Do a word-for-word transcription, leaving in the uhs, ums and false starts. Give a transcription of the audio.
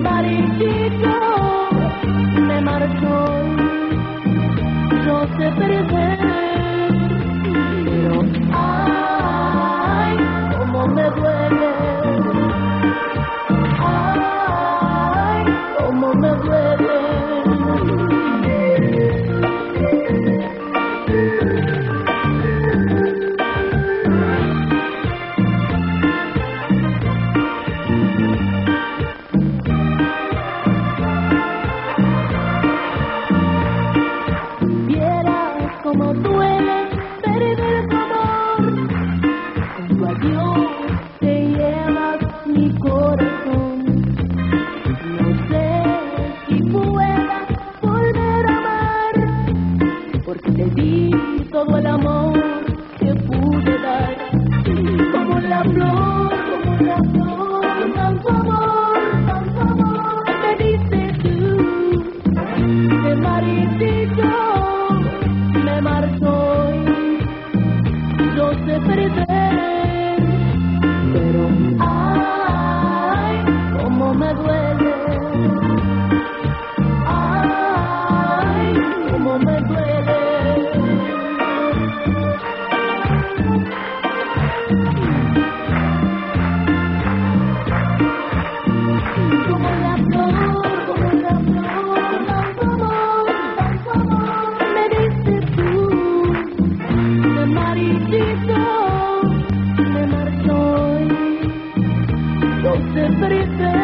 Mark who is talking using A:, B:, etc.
A: marchito, me marchó, yo sé perder, pero ay, cómo me duele, ay, cómo me duele. Como duele perder tu amor, con tu adiós te llevas mi corazón. No sé si pueda volver a amar, porque te di todo el amor que pude dar. Como la flor, como la flor, tanto amor, tanto amor me diste tú, me marchito. Me marchó, yo sé perder, pero ay, cómo me duele, ay, cómo me duele. Como la flor, como la flor, tanto amor, tanto amor me diste tú, me marchito, me marchó, yo sé perder.